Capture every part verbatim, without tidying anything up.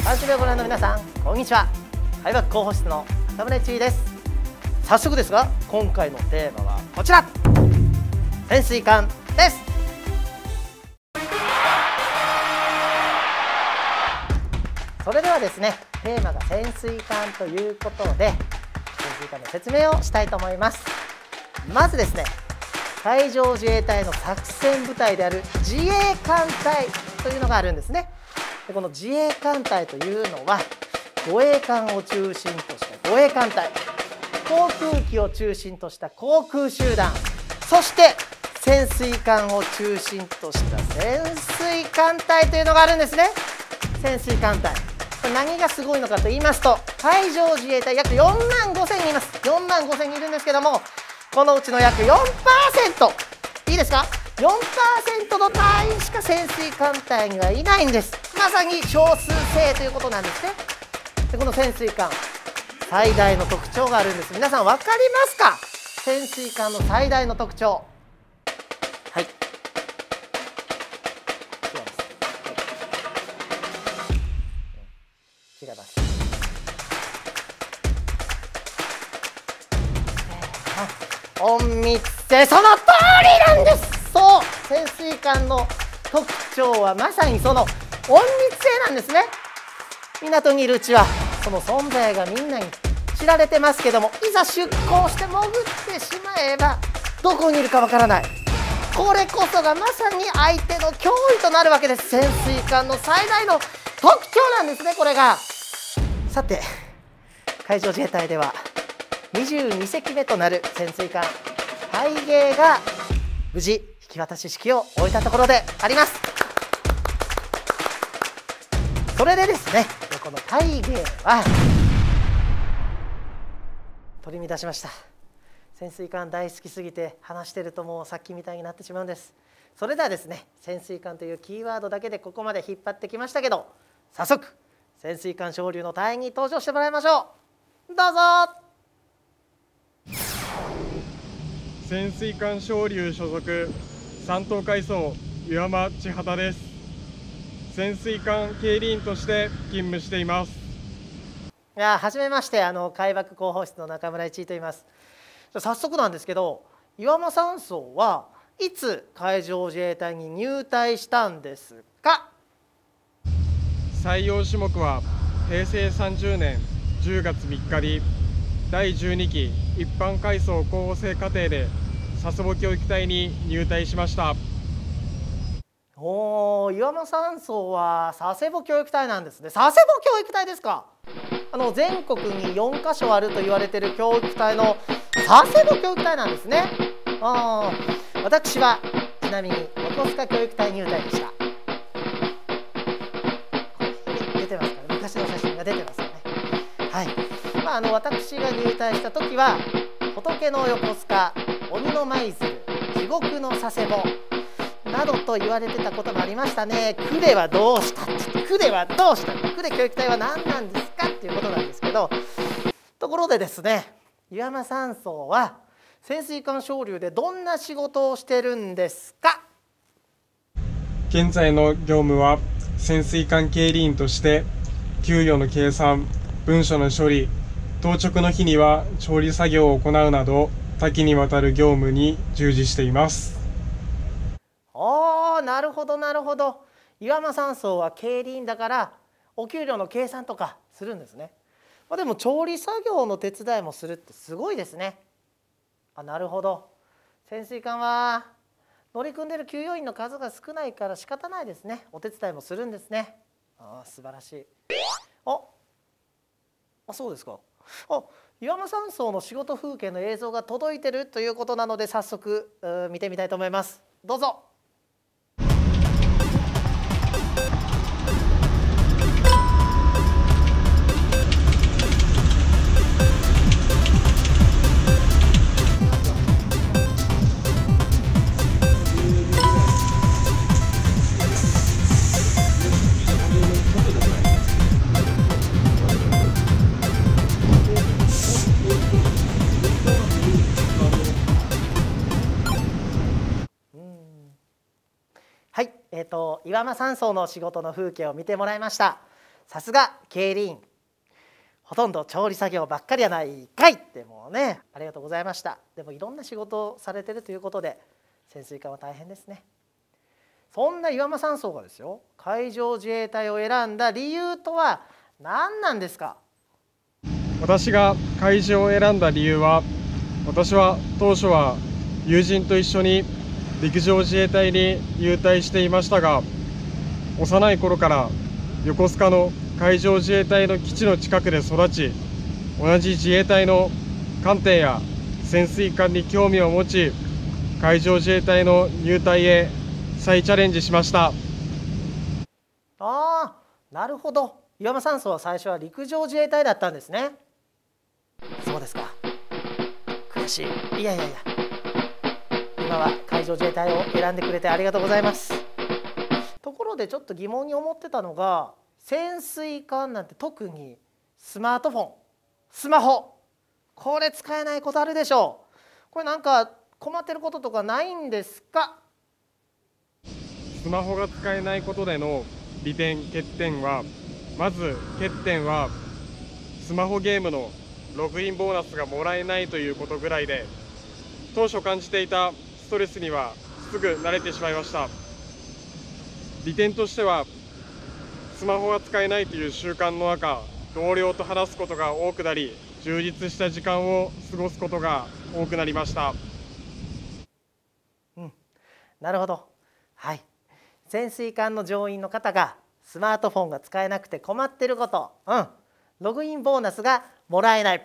番組をご覧の皆さん、こんにちは。開幕候補室の中村千恵です。早速ですが、今回のテーマはこちら、潜水艦です。それではですね、テーマが潜水艦ということで、潜水艦の説明をしたいと思います。まずですね、海上自衛隊の作戦部隊である自衛艦隊というのがあるんですね。でこの自衛艦隊というのは、護衛艦を中心とした護衛艦隊、航空機を中心とした航空集団、そして潜水艦を中心とした潜水艦隊というのがあるんですね。潜水艦隊、これ何がすごいのかと言いますと、海上自衛隊約よんまんごせんにんいます。よんまんごせんにんいるんですけども、このうちの約 よんパーセント、 いいですか、 よんパーセント の隊員しか潜水艦隊にはいないんです。まさに少数制ということなんですね。でこの潜水艦、最大の特徴があるんです。皆さん分かりますか？潜水艦の最大の特徴。はい、違います。隠密性、その通りなんです。そう、潜水艦の特徴はまさにその隠密性なんですね。港にいるうちはその存在がみんなに知られてますけども、いざ出港して潜ってしまえばどこにいるかわからない。これこそがまさに相手の脅威となるわけです。潜水艦の最大の特徴なんですね、これが。さて、海上自衛隊ではにじゅうにせきめとなる潜水艦大芸が無事引き渡し式を終えたところであります。それでですね、この大芸は取り乱しました。潜水艦大好きすぎて話してるともうさっきみたいになってしまうんです。それではですね、潜水艦というキーワードだけでここまで引っ張ってきましたけど、早速潜水艦昇竜の隊員に登場してもらいましょう。どうぞ。 潜水艦昇竜所属三等海曹岩間千畑です。潜水艦警備員として勤務しています。 いや、はじめまして、あの海幕広報室の中村一と言います。早速なんですけど、岩間さん曹はいつ海上自衛隊に入隊したんですか？ 採用種目はへいせいさんじゅうねんじゅうがつみっかにだいじゅうにき一般海曹候補生課程で佐世保教育隊に入隊しました。 おお、岩間さん曹は佐世保教育隊なんですね。佐世保教育隊ですか。あの全国によんかしょあると言われている教育隊の佐世保教育隊なんですね。ああ、私はちなみに横須賀教育隊入隊でした。出てますから、昔の写真が出てますよね。はい。まあ、あの私が入隊した時は仏の横須賀、鬼の舞鶴、地獄の佐世保などと言われてたこともありましたね。呉はどうしたって、呉はどうしたって、呉教育隊は何なんですかっていうことなんですけど、ところでですね、岩間さん曹は潜水艦昇竜でどんな仕事をしてるんですか？ 現在の業務は潜水艦警備員として給与の計算、文書の処理、当直の日には調理作業を行うなど多岐にわたる業務に従事しています。 おー、なるほどなるほど。岩間さん曹は経理員だからお給料の計算とかするんですね。まあ、でも調理作業の手伝いもするってすごいですね。あ、なるほど。潜水艦は乗り組んでる給与員の数が少ないから仕方ないですね。お手伝いもするんですね。ああ、素晴らしい。あ、あ、そうですか。あ、岩間さん曹の仕事風景の映像が届いてるということなので、早速見てみたいと思います。どうぞ。はい、えーと、岩間さん曹の仕事の風景を見てもらいました。 さすが競輪員、ほとんど調理作業ばっかりやないかいってもうね、ありがとうございました。でもいろんな仕事をされてるということで潜水艦は大変ですね。そんな岩間山荘がですよ、海上自衛隊を選んだ理由とは何なんですか？ 私が海上を選んだ理由は、私は当初は友人と一緒に陸上自衛隊に入隊していましたが、幼い頃から横須賀の海上自衛隊の基地の近くで育ち、同じ自衛隊の艦艇や潜水艦に興味を持ち、海上自衛隊の入隊へ再チャレンジしました。 ああ、なるほど。岩間山荘は最初は陸上自衛隊だったんですね。そうですか。悔しい。いやいやいや、今は海上自衛隊を選んでくれてありがとうございます。ところでちょっと疑問に思ってたのが、潜水艦なんて特にスマートフォン、スマホ、これ使えないことあるでしょう。これなんか困ってることとかないんですか？ スマホが使えないことでの利点欠点は、まず欠点はスマホゲームのログインボーナスがもらえないということぐらいで、当初感じていたストレスにはすぐ慣れてしまいました。利点としては、スマホが使えないという習慣の中、同僚と話すことが多くなり、充実した時間を過ごすことが多くなりました。 うん、なるほど。はい。潜水艦の乗員の方がスマートフォンが使えなくて困ってること、うん、ログインボーナスがもらえない。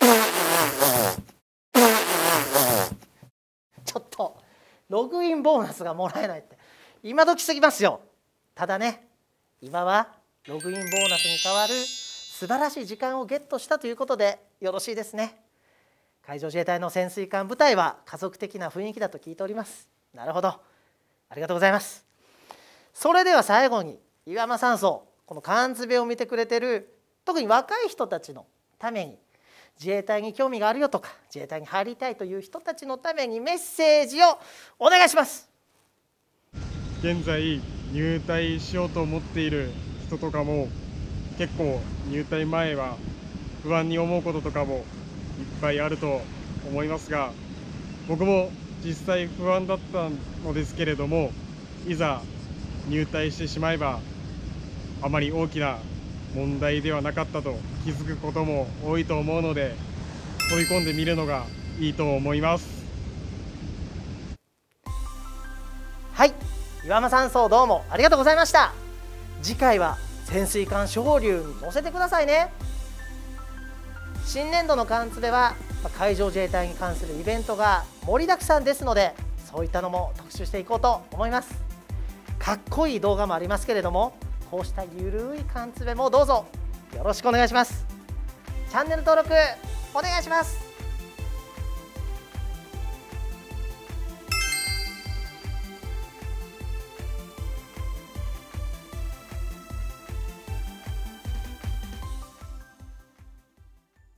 ちょっとログインボーナスがもらえないって今時すぎますよ。ただね、今はログインボーナスに代わる素晴らしい時間をゲットしたということでよろしいですね。海上自衛隊の潜水艦部隊は家族的な雰囲気だと聞いております。なるほど、ありがとうございます。それでは最後に岩間山荘、この缶詰を見てくれてる特に若い人たちのために、自衛隊に興味があるよとか自衛隊に入りたいという人たちのためにメッセージをお願いします。 現在入隊しようと思っている人とかも結構入隊前は不安に思うこととかもいっぱいあると思いますが、僕も実際不安だったのですけれども、いざ入隊してしまえばあまり大きな問題ではなかったと気づくことも多いと思うので、飛び込んでみるのがいいと思います。 はい、岩間山荘どうもありがとうございました。次回は潜水艦昇竜に乗せてくださいね。新年度の缶詰は海上自衛隊に関するイベントが盛りだくさんですので、そういったのも特集していこうと思います。かっこいい動画もありますけれども、こうしたゆるい缶詰もどうぞよろしくお願いします。チャンネル登録お願いします。